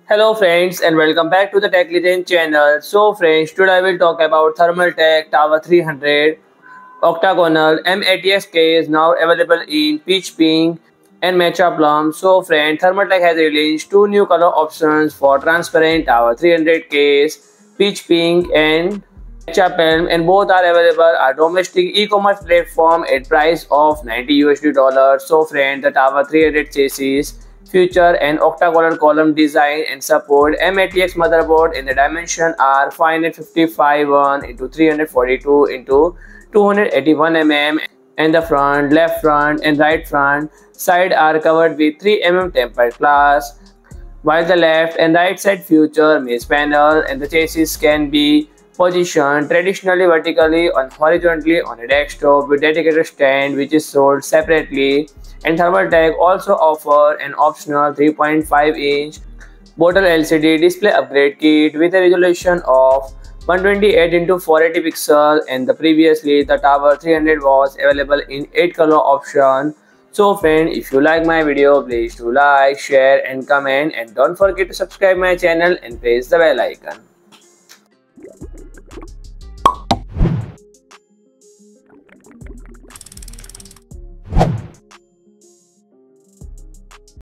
Hello friends and welcome back to the Tech Legend channel. So friends, today I will talk about Thermaltake Tower 300 Octagonal M80X case now available in peach pink and matcha plum. So friends, Thermaltake has released two new color options for transparent Tower 300 case, peach pink and matcha plum, and both are available at domestic e-commerce platform at price of $90 US. So friends, the Tower 300 chassis feature an octagonal column design and support M80X motherboard in the dimension are 555 into 342 into 281 mm, and the front, left front and right front side are covered with 3 mm tempered glass, while the left and right side feature mesh panel, and the chassis can be positioned traditionally vertically or horizontally on a desktop with dedicated stand which is sold separately. And Thermaltake also offer an optional 3.5-inch bottle LCD display upgrade kit with a resolution of 128 into 480 pixel, and previously the Tower 300 was available in 8 color option. So friend, if you like my video, please do like, share and comment, and don't forget to subscribe my channel and press the bell icon.